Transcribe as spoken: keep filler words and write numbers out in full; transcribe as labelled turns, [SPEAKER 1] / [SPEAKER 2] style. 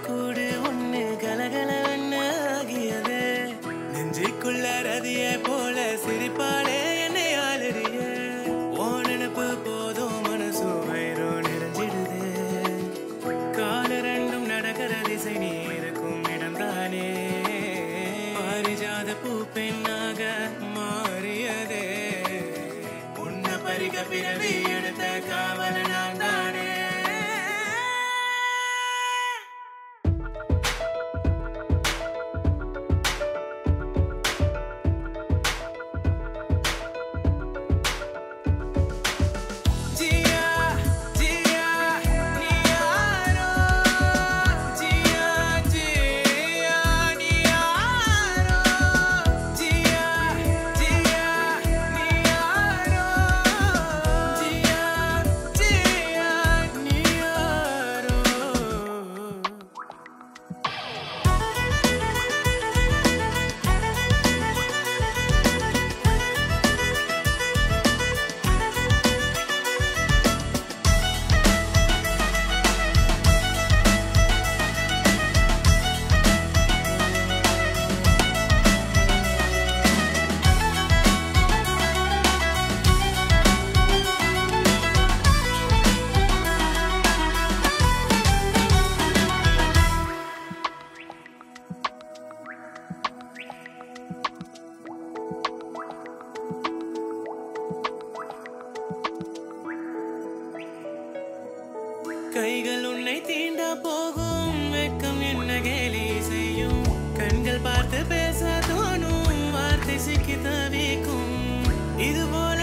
[SPEAKER 1] கூடு ஒண்ணு கலகல ஒண்ணு ஆகியது நெஞ்சுக்குள்ள ரதிய போல சிரிப்பாளே என்னை ஆளுறிய ஓ நினப்பு போதும் மனசு வயிறோ நிறைஞ்சிடுது கால ரெண்டும் நடக்கிற திசை நீ இருக்கும் இடம்தானே பாரிஜாத பூ பெண்ணாக மாறியதே உன்னை பறிக்க பிறவி எடுத்த காவல நான் தானே கைகள் உன்னை தீண்ட போகும் வெக்கம் என்ன கேலி செய்யும் கண்கள் பார்த்து பேச தோணும் வார்த்தை சிக்கி தவிக்கும் இது போல